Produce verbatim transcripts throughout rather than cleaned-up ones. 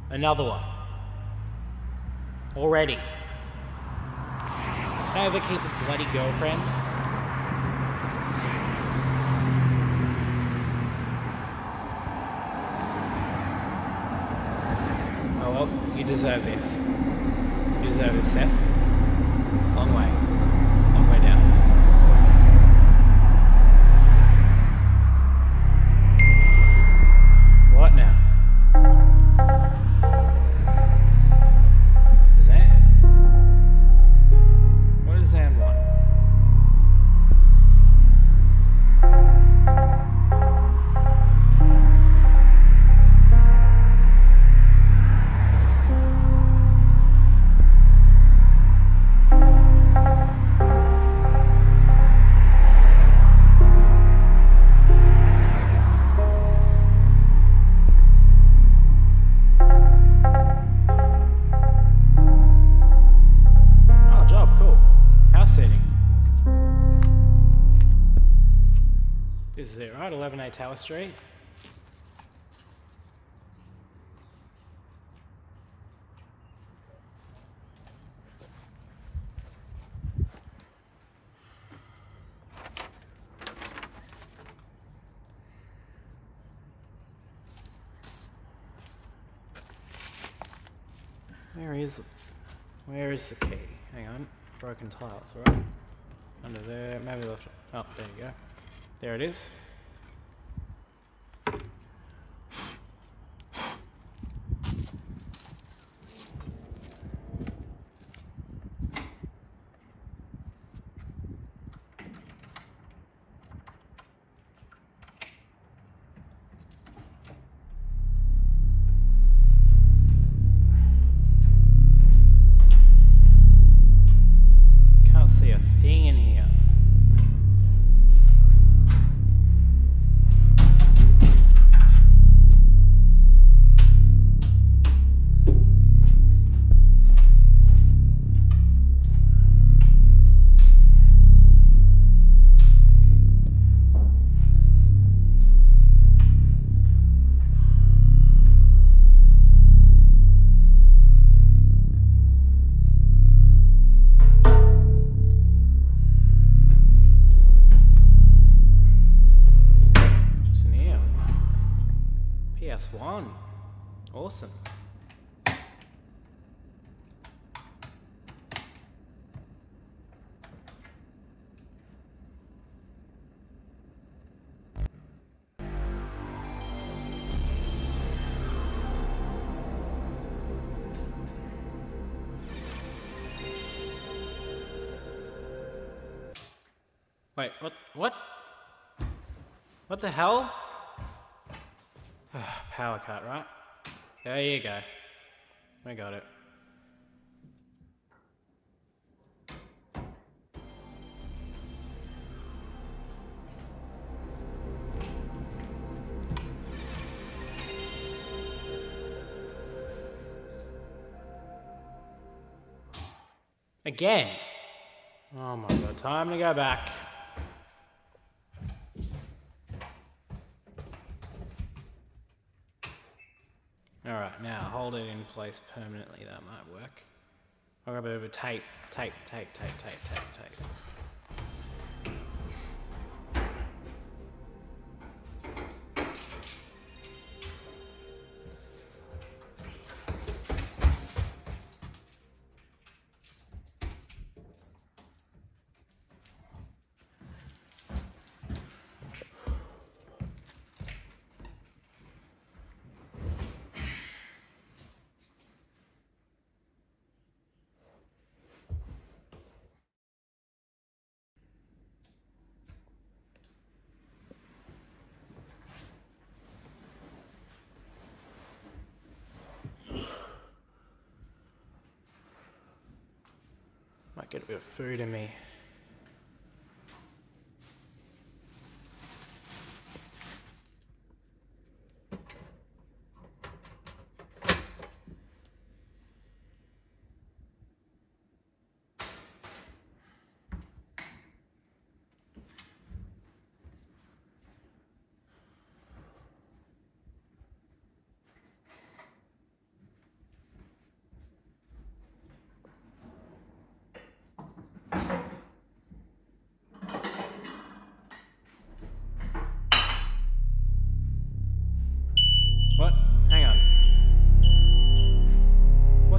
Another one. Already. Can I ever keep a bloody girlfriend? Oh well, you deserve this. You deserve this, Seth. Long way. Long way down. What now? Zan? What does Zan want? This is it, right? eleven A Tower Street. Where is it? Where is the key? Hang on. Broken tiles, right? Under there. Maybe left it. Oh, there you go. There it is. Can't see a thing in here. P S one. Awesome. Wait, what? What? What the hell? Power cut, right? There you go. We got it. Again. Oh my god, time to go back. Alright, now hold it in place permanently, that might work. I've got a bit of a tape, tape, tape, tape, tape, tape, tape. Might get a bit of food in me.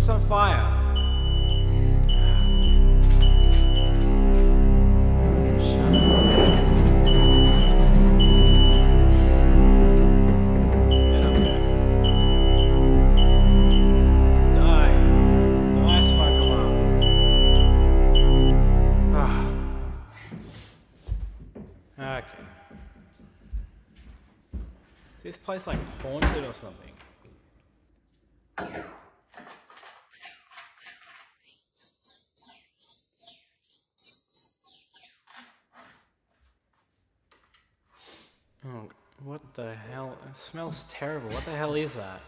looks on fire. Shut up. Get up there. Die. Die, smoke alarm. Ah. Okay. Is this place like haunted or something? Oh, what the hell? It smells terrible. What the hell is that?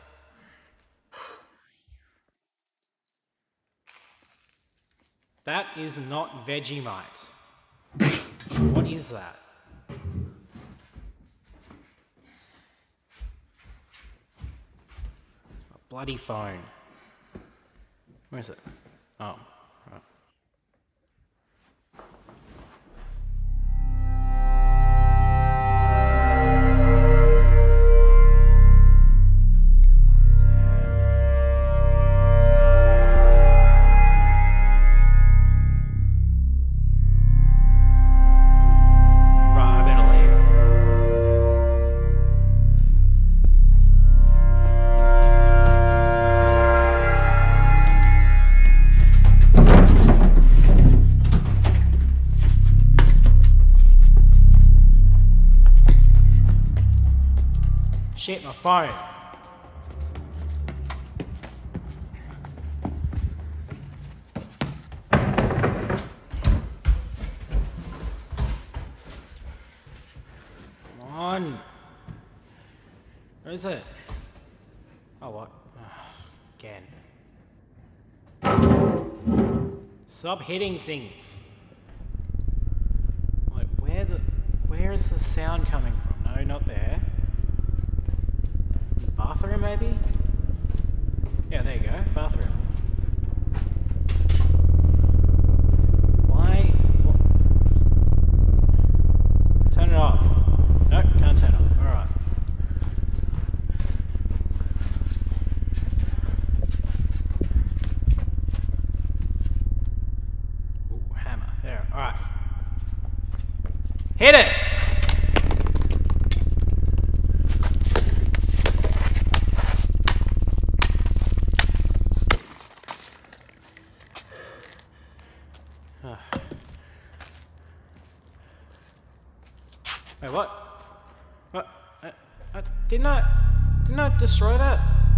That is not Vegemite. What is that? A bloody phone. Where is it? Oh, right. Shit, my phone. Come on. Where is it? Oh, what? Oh, again. Stop hitting things. Like, where the... Where is the sound coming from? No, not there. Bathroom, maybe? Yeah, there you go. Bathroom. Why? What? Turn it off. Nope, can't turn it off. Alright. Ooh, hammer. There. Alright. Hit it! Wait, what? What? Uh, uh, didn't I... Didn't I destroy that?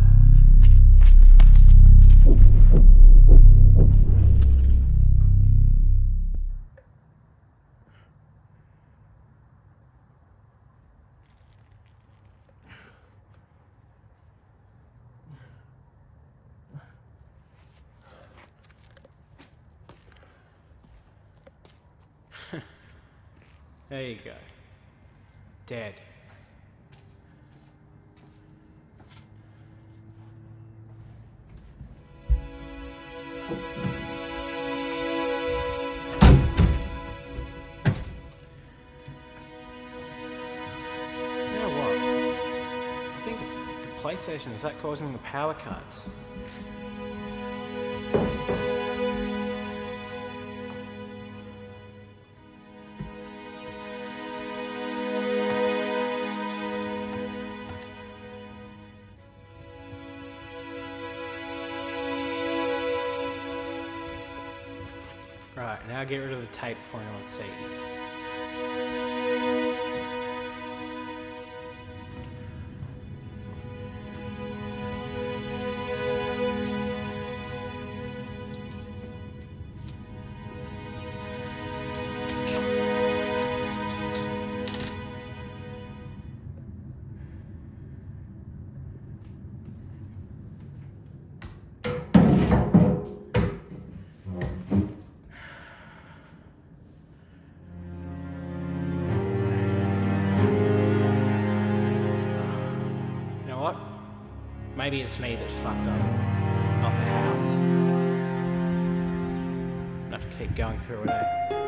There you go. Dead. You know what? I think the PlayStation, is that causing the power cuts? Right, now get rid of the tape before anyone sees. Maybe it's me that's fucked up, not the house. I'll have to keep going through it, eh?